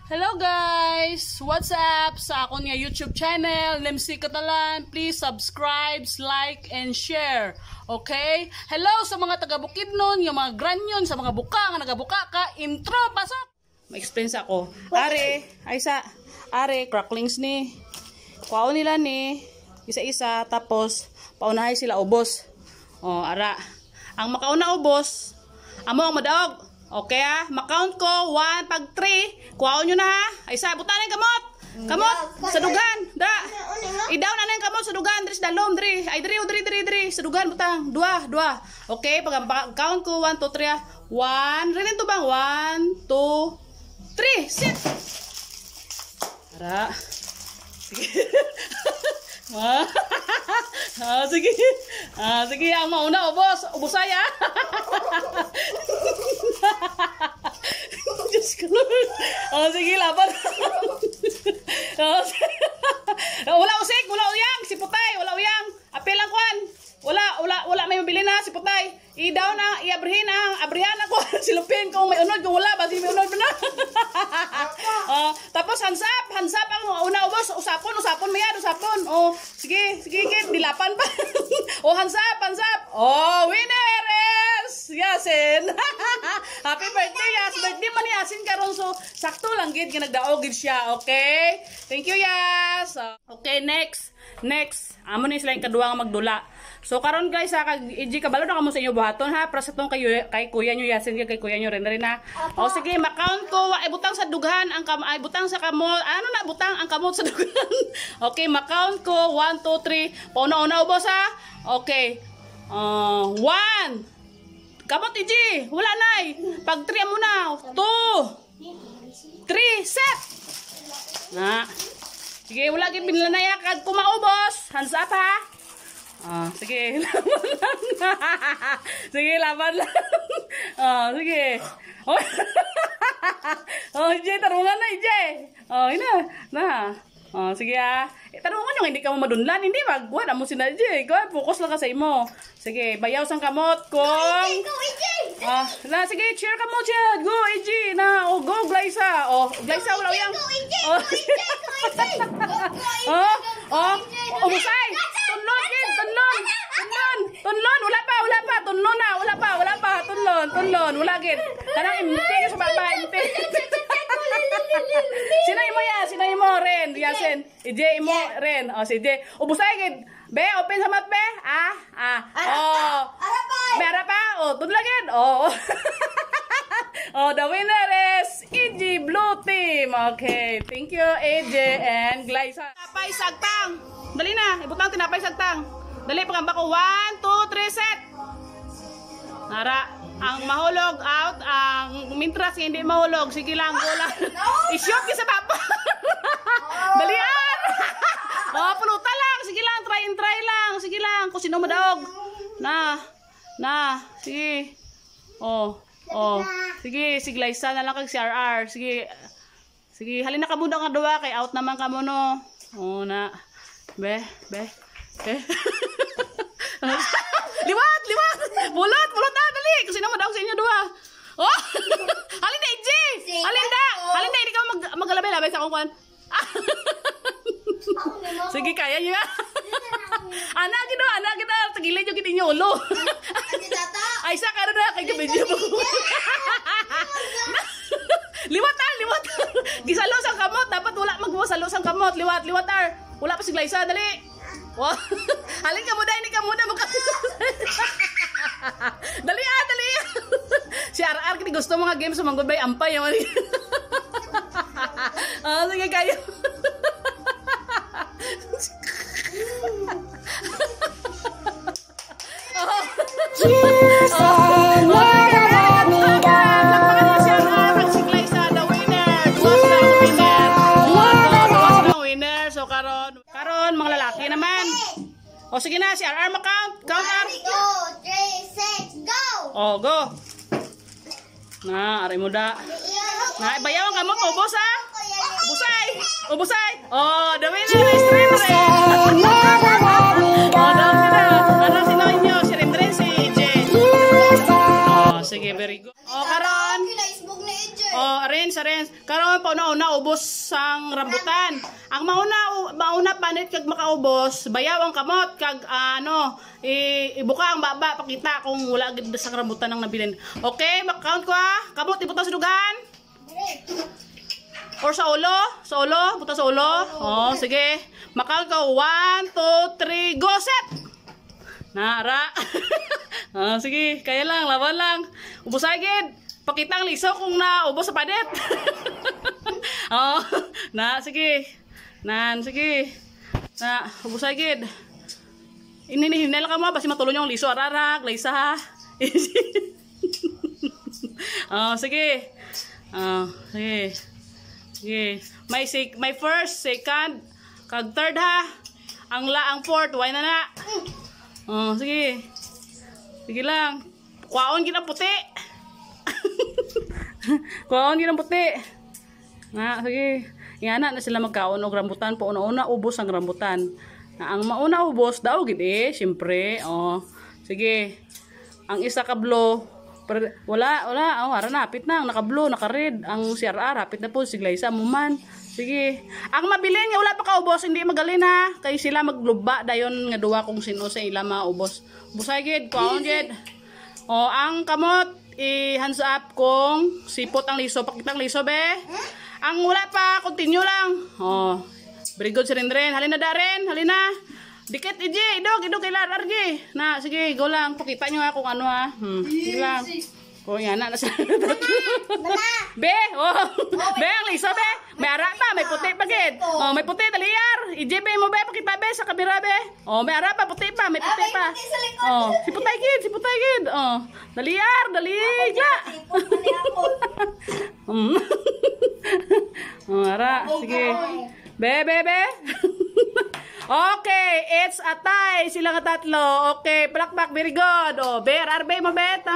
Hello guys! What's up? Sa akong nga YouTube channel, Lemsi Catalan. Please subscribe, like, and share. Okay? Hello sa mga taga-Bukidnon, yung mga granyon, sa mga buka, nga nagabuka ka. Intro, pasok! Ma-explain sa ako. Are, cracklings ni. Kuwaon nila ni, isa-isa, tapos paunahay sila ubos. O, ara. Ang makauna ubos, amo ang madaog. Okay makount ko 1 pag 3. Kuhaon nyo na ha. Ay sa butanin kamot. Kamot sa dugan. Da. I-down na yung kamot sa dugan. Dris dalom dri. Ay dri sa dugan butang. 2. Okay, pag count ko 1 2 3. 1. Rinin to bang 1 2 3. Sit. Ara. Sige. Sige. Sige, ang mauna ubos. Ubosaya. Diyos ko Lord. Sige, laban. Wala usik, wala uyang. Si Putay, wala uyang. Apel ang kwan. Wala may mabili na si Putay. I-down na, i-abrihin ang abrihan ako. Silupin kung may unod, kung wala, basi may unod na. Tapos hansap ang una ubos. Usapon, mayad, usapon. Sige, kit, dilapan pa. Hansap. Winner is Yasin. Happy birthday, Yas. Birthday man ni Yasin karon, so sakto lang gid ginagdaog gid siya, okay? Thank you, Yas. Okay, next. Amo ni sila yung kadua nga magdula. So karon guys kag EG kabalo na kamo sa inyo buhaton ha para sa tong kay kuya nyo Yasin kay kuya nyo rin na. O sige, ma-count ko ay butang sa dughan ang ay butang sa kamot. Ano na butang ang kamot sa dughan. Okay, ma-count ko 1 2 3. Pauna-una ubos ha. Okay. 1. Kamot EG, wala nay. Pag 3 mo na. 2 3 set. Na. Sige, wala gyud binlanaya kag kumaubos. Hands up ha. Sige, laban lang. Sige, laban lang. Sige. EJ, tarungan na, EJ. Ina. Sige tarungan yung hindi ka mo madunlan. Hindi, magwala mo si EJ. Focus lang ka sa imo. Sige, bayaw sang kamot kung... sige, cheer ka mo, Chad. Go, EJ. Go, Glyza. Glyza, wala uyang. Umusay. Tunlon, wala pa. Tunlon, wala gid. Kanang impi sa baba, impi. Sino imo ren, Yasin. EJ imo ren. Si EJ. Ubusay gid. Be, open sa mat be. Mera pa. Tunlon gid. The winner is EJ Blue Team. Okay, thank you EJ and Glyza. Tinapay sagtang. Dali na, ibutang tinapay sagtang. Dali pagamba ko 1 2 3 set. Nara, ang mahulog out, ang mintras hindi mahulog. Sige lang, go lang. I-shoot ki sa baba. Dalian. Pulutan lang. Sige lang, try lang. Sige lang, kung sino madaog. Sige. Sige, si Glyza na lang kag si RR. Sige, halin na ka muna nga duwa kay out naman ka mo no. Na. Be. Liwat. Bulot na dali. Kasi naman daw sa inyo duha. Halin na EJ. Halin na hindi ka magalabay sa akong kwan. Sige, kaya niyo. Anak kita tagilid yung kininyo ulo. Ay sa karon na kay video mo. Liwat. Gisalo sang kamot, dapat wala magwasalo sang kamot. Liwat. Wala pa si Glyza, dali. Halin ka muna, hindi ka muna Dali. Si RR kini gusto mga games mga goodbye ampay yaman. Sige kayo. Karon mga lalaki naman. Sige na, si RR count. Count R. 2 3 6 go. Go. Aray mo da. Bayaw ka mo, ubos ha. Ubusay. The winner is Rendre. Ano sino inyo? Si Rendre, si EJ. Sige, very good. Karon. Kinaisbog na EJ. Arrange. Karon pauna-una ubos sang rambutan. Ang mauna panit kag makaubos, bayaw ang kamot kag ibuka ang baba pakita kung wala gid sang rambutan ang nabilin. Okay, mak-count ko ha. Kamot ibuta sa dugan. Or sa ulo? Sa ulo? Buta sa ulo? Oh, sige. Mak-count ko 1, 2, 3, go set. Nara. Sige, kaya lang, laban lang. Ubos agad. Pakita ang liso kung naubos sa padet. Sige. Sige. Ubos agad. Hinay lang ka mo, basi matulong yung liso. Ararak, laysa ha. Sige. Sige. May first, second, kag third ha. Ang fourth, why na. Sige. Sige lang. Kuwaon ginang puti. Kuwaon ginang puti. Sige. Yan na sila magkaon og rambutan po una-una ubos ang rambutan. Ang mauna ubos daw gid syempre. Sige. Ang isa kablo wala ara na hapit na naka-blue, naka-red. Ang CRR hapit na po siglaysa mo man. Sige. Ang mabilin nga wala pa kaubos, hindi magalin ha. Kay sila magluba dayon nga duwa kung sino sa ila maubos. Busay gid, kuwaon gid. Ang kamot i-hands up kung sipot ang liso, pakita ang liso be. Ang wala pa, continue lang. Very good si Rendren. Halina Darren, halina. Dikit idog kay Lar RG. Sige, go lang. Pakita nyo ha kung ano ha. Sige lang. Yan na sila. Be, be ang liso be. May ara pa, may puti pa gid. May puti taliyar. IJB mo be, pakita be sa kamera be. May ara pa, puti pa, may puti pa. Si putay gid. Taliyar, daliga. Ara, sige. Be. Okay, it's a tie. Sila nga tatlo. Okay, palakpak, very good. Ber, arbe mo, bet.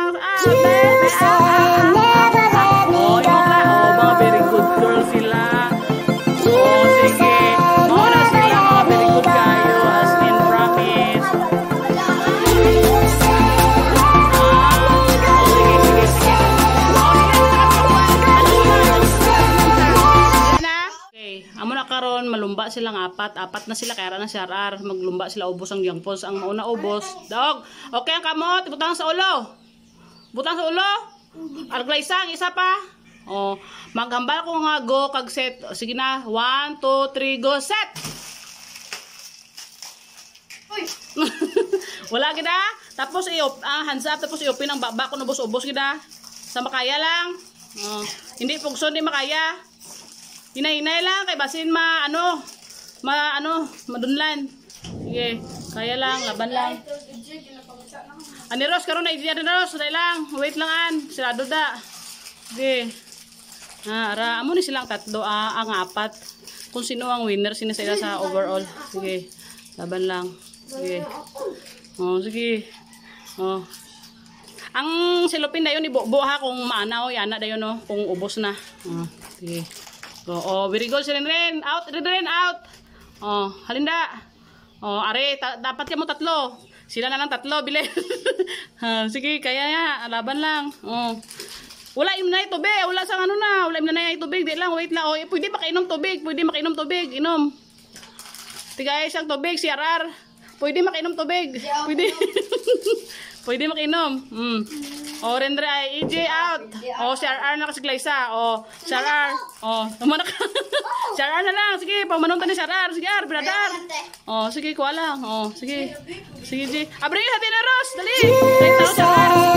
Mga very good girl sila. Sige. Mauna sila, mga very good kayo. As in promise. Amo na karon malumba silang apat na sila kaya na si RR maglumba sila ubos ang jangpos ang mauna ubos dog. Okay ang kamot butang sa ulo arglaysang isa pa maghambal ko nga go kag set sige na 1 2 3 go set. Wala gid tapos hands up tapos i-open ang baba ko ubos gid sa makaya lang hindi pugson di makaya. Hinay-hinay lang kay basin madunlan. Sige, kaya lang, laban lang. Ani Ros karon na idea na Ros, dai lang. Wait lang sirado da. Sige. Ara amo ni silang tatlo ang apat. Kung sino ang winner sila sa overall. Sige. Laban lang. Sige. Sige. Ang silupin dayon ibubo ha kung maanaw yana dayon kung ubos na. Sige. Very good si Renren. Out, Renren, out. Halinda. Are, dapat ka mo tatlo. Sila na lang tatlo, bili. Sige, kaya nga, laban lang. Wala im na ito, be. Wala sa ano na. Wala im na ito, tubig. Di lang, wait lang. Pwede makainom tubig. Inom. Tigay isang tubig, si RR. Pwede makainom tubig. Pwede. Pwede makinom. Rendre ay EJ out. Si RR na kasi Glaysa. Si RR. Tumanak. Si RR na lang. Sige, pamanuntan ni si RR. Sige, brother. Sige, kuha lang. Sige. Sige, J. Abri, hati na Ros. Dali. Dali, tao si RR.